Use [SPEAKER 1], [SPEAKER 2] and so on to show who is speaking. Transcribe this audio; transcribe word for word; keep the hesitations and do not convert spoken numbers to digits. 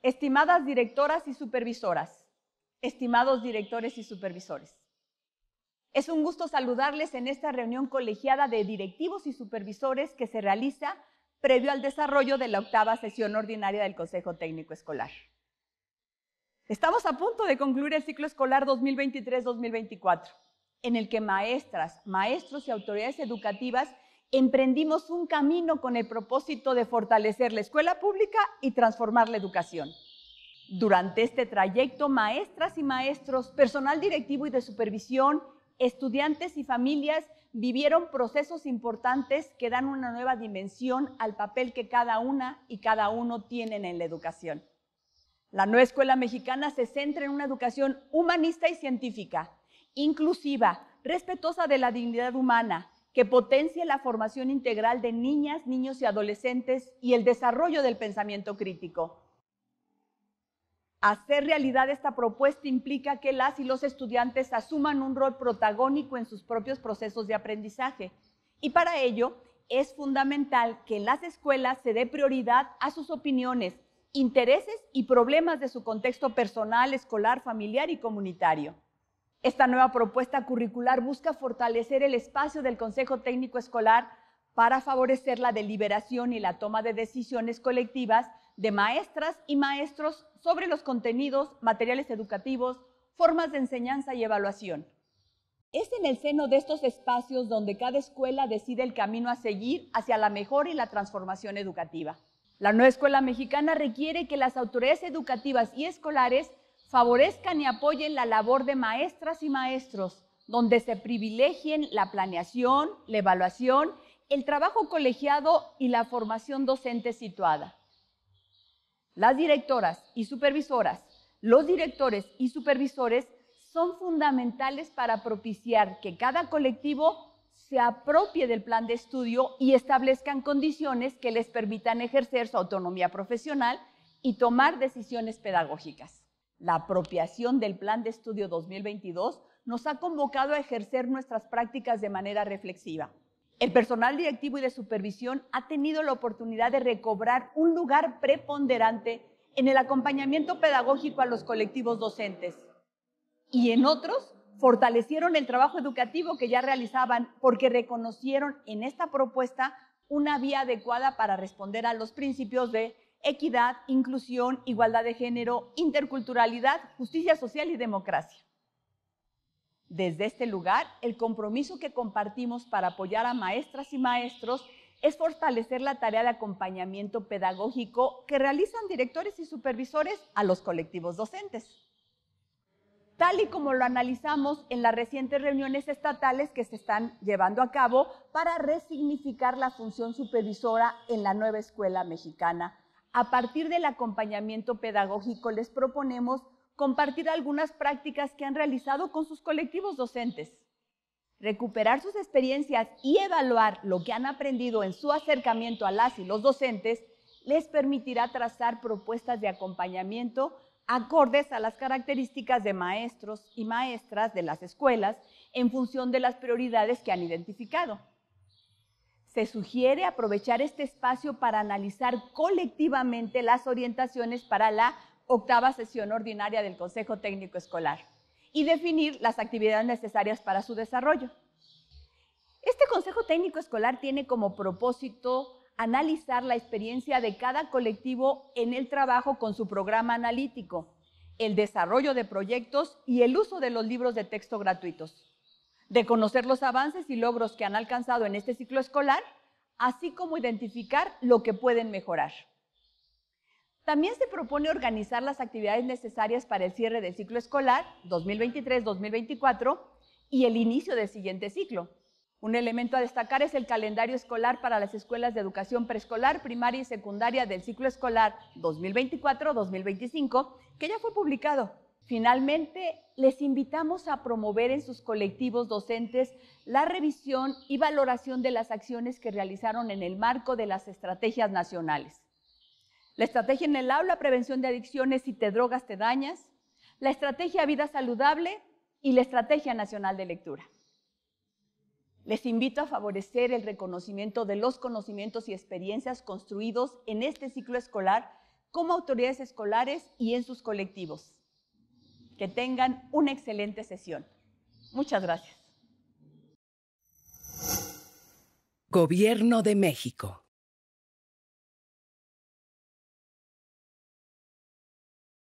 [SPEAKER 1] Estimadas directoras y supervisoras, estimados directores y supervisores, es un gusto saludarles en esta reunión colegiada de directivos y supervisores que se realiza previo al desarrollo de la octava sesión ordinaria del Consejo Técnico Escolar. Estamos a punto de concluir el ciclo escolar dos mil veintitrés dos mil veinticuatro, en el que maestras, maestros y autoridades educativas emprendimos un camino con el propósito de fortalecer la escuela pública y transformar la educación. Durante este trayecto, maestras y maestros, personal directivo y de supervisión, estudiantes y familias vivieron procesos importantes que dan una nueva dimensión al papel que cada una y cada uno tienen en la educación. La nueva escuela mexicana se centra en una educación humanista y científica, inclusiva, respetuosa de la dignidad humana, que potencie la formación integral de niñas, niños y adolescentes y el desarrollo del pensamiento crítico. Hacer realidad esta propuesta implica que las y los estudiantes asuman un rol protagónico en sus propios procesos de aprendizaje. Y para ello es fundamental que en las escuelas se dé prioridad a sus opiniones, intereses y problemas de su contexto personal, escolar, familiar y comunitario. Esta nueva propuesta curricular busca fortalecer el espacio del Consejo Técnico Escolar para favorecer la deliberación y la toma de decisiones colectivas de maestras y maestros sobre los contenidos, materiales educativos, formas de enseñanza y evaluación. Es en el seno de estos espacios donde cada escuela decide el camino a seguir hacia la mejora y la transformación educativa. La nueva escuela mexicana requiere que las autoridades educativas y escolares favorezcan y apoyen la labor de maestras y maestros, donde se privilegien la planeación, la evaluación, el trabajo colegiado y la formación docente situada. Las directoras y supervisoras, los directores y supervisores son fundamentales para propiciar que cada colectivo se apropie del plan de estudio y establezcan condiciones que les permitan ejercer su autonomía profesional y tomar decisiones pedagógicas. La apropiación del Plan de Estudio dos mil veintidós nos ha convocado a ejercer nuestras prácticas de manera reflexiva. El personal directivo y de supervisión ha tenido la oportunidad de recobrar un lugar preponderante en el acompañamiento pedagógico a los colectivos docentes. Y en otros, fortalecieron el trabajo educativo que ya realizaban porque reconocieron en esta propuesta una vía adecuada para responder a los principios de equidad, inclusión, igualdad de género, interculturalidad, justicia social y democracia. Desde este lugar, el compromiso que compartimos para apoyar a maestras y maestros es fortalecer la tarea de acompañamiento pedagógico que realizan directores y supervisores a los colectivos docentes. Tal y como lo analizamos en las recientes reuniones estatales que se están llevando a cabo para resignificar la función supervisora en la nueva escuela mexicana. A partir del acompañamiento pedagógico les proponemos compartir algunas prácticas que han realizado con sus colectivos docentes, recuperar sus experiencias y evaluar lo que han aprendido en su acercamiento a las y los docentes les permitirá trazar propuestas de acompañamiento acordes a las características de maestros y maestras de las escuelas en función de las prioridades que han identificado. Se sugiere aprovechar este espacio para analizar colectivamente las orientaciones para la octava sesión ordinaria del Consejo Técnico Escolar y definir las actividades necesarias para su desarrollo. Este Consejo Técnico Escolar tiene como propósito analizar la experiencia de cada colectivo en el trabajo con su programa analítico, el desarrollo de proyectos y el uso de los libros de texto gratuitos, de conocer los avances y logros que han alcanzado en este ciclo escolar, así como identificar lo que pueden mejorar. También se propone organizar las actividades necesarias para el cierre del ciclo escolar dos mil veintitrés dos mil veinticuatro y el inicio del siguiente ciclo. Un elemento a destacar es el calendario escolar para las escuelas de educación preescolar, primaria y secundaria del ciclo escolar dos mil veinticuatro dos mil veinticinco, que ya fue publicado. Finalmente, les invitamos a promover en sus colectivos docentes la revisión y valoración de las acciones que realizaron en el marco de las estrategias nacionales. La estrategia en el aula, prevención de adicciones y te drogas te dañas, la estrategia vida saludable y la estrategia nacional de lectura. Les invito a favorecer el reconocimiento de los conocimientos y experiencias construidos en este ciclo escolar como autoridades escolares y en sus colectivos. Que tengan una excelente sesión. Muchas gracias.
[SPEAKER 2] Gobierno de México.